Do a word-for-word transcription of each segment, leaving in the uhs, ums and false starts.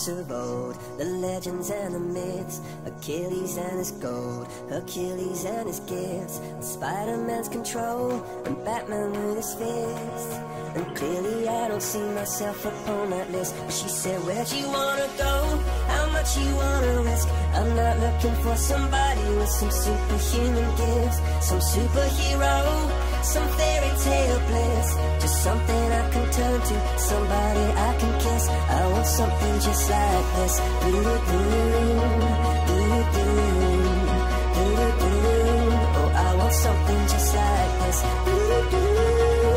books of old, the legends and the myths, Achilles and his gold, Hercules and his gifts, and Spider-Man's control, and Batman with his fists. And clearly I don't see myself upon that list. But she said, where'd you wanna go? How much you wanna risk? I'm not looking for somebody with some superhuman gifts, some superhero, some fairy tale bliss. Just something I can turn to, somebody I can kiss. I want something just like this. Doo-doo-doo, doo-doo-doo, doo-doo-doo. Oh, I want something just like this. Doo-doo-doo.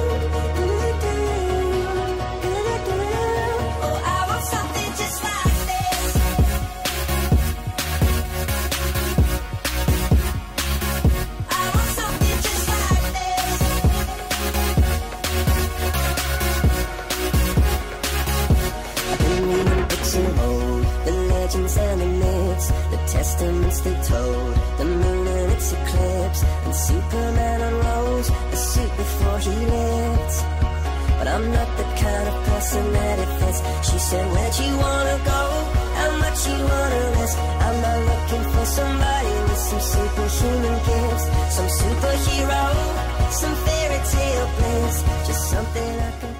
And the myths, the testaments they told, the moon and its eclipse, and Superman unrolls the suit before he lived. But I'm not the kind of person that it fits. She said, where'd you wanna go? How much you wanna risk? I'm not looking for somebody with some superhuman gifts, some superhero, some fairy tale bliss. Just something I can